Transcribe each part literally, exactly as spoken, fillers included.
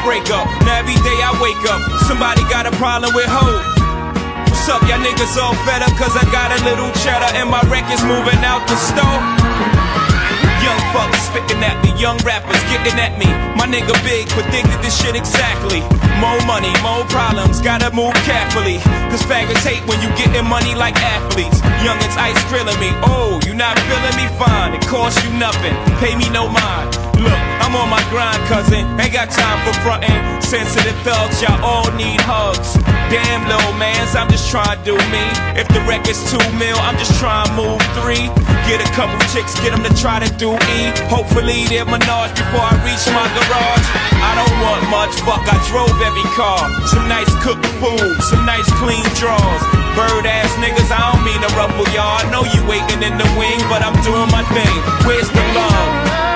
breakup. Now every day I wake up, somebody got a problem with hope. What's up, y'all niggas all fed up cause I got a little cheddar and my records moving out the store? Young fuckers spitting at me, young rappers getting at me. My nigga Big predicted this shit exactly. More money, more problems, gotta move carefully. Cause faggots hate when you getting money like athletes. Youngins ice grilling me, oh, you not feeling me? Fine, it costs you nothing, pay me no mind. Look, I'm on my grind, cousin, ain't got time for frontin'. Sensitive thugs, y'all all need hugs. Damn, little mans, I'm just trying to do me. If the record's two mil, I'm just trying to move three. Get a couple chicks, get them to try to do E. Hopefully they're Menage before I reach my garage. I don't want much, fuck, I drove every car. Some nice cooked food, some nice clean drawers. Bird ass niggas, I don't mean to ruffle y'all. I know you waiting in the wing, but I'm doing my thing. Where's the love?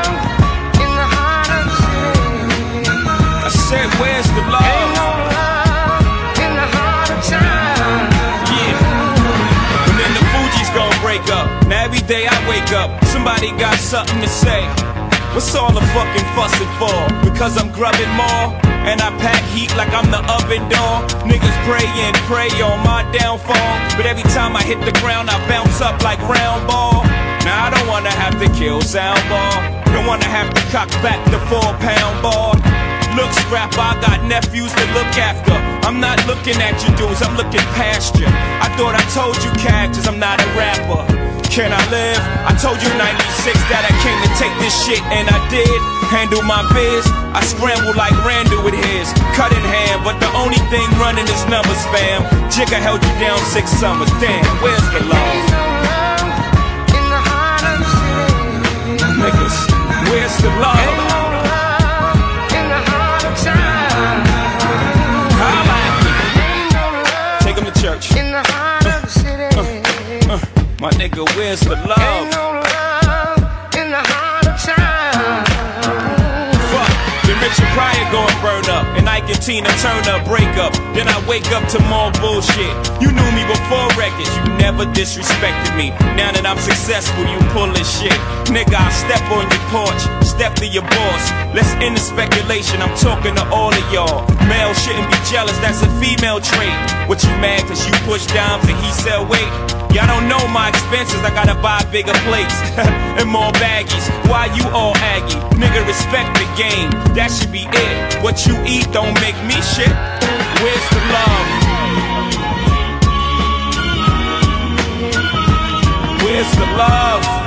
I said, where's the love? Ain't no love in the heart of time. Yeah. And then the Fuji's gon' break up. Now every day I wake up, somebody got something to say. What's all the fucking fussing for? Because I'm grubbing more, and I pack heat like I'm the oven door. Niggas pray and pray on my downfall, but every time I hit the ground I bounce up like round ball. Now I don't wanna have to kill soundball, don't wanna have to cock back the four pound ball. Look, scrapper, I got nephews to look after. I'm not looking at you dudes, I'm looking past you. I thought I told you characters, I'm not a rapper. Can I live? I told you ninety-six that I came to take this shit, and I did. Handle my biz, I scramble like Randall with his. Cut in hand, but the only thing running is numbers, fam. Jigga held you down six summers, damn, where's the love? In the heart of the city. Niggas, where's the love? Ain't no love in the heart of time. Holla at me. Ain't no love. Take them to church. In the heart of the city. Uh, uh, uh. My nigga, where's the love? Ain't no love in the heart of time. Fuck, then Richard Pryor gon' burn up, and Ike and Tina Turner break up. Then I wake up to more bullshit. You knew me before records, you never disrespected me. Now that I'm successful, you pullin' shit. Nigga, I step on your porch, step to your boss. Let's end the speculation, I'm talking to all of y'all. Male shouldn't be jealous, that's a female trait. What you mad cause you push dimes and he sell weight? Y'all don't know my expenses, I gotta buy bigger plates and more baggies. Why you all aggy? Nigga, respect the game, that should be it. What you eat don't make me shit. Where's the love? Where's the love?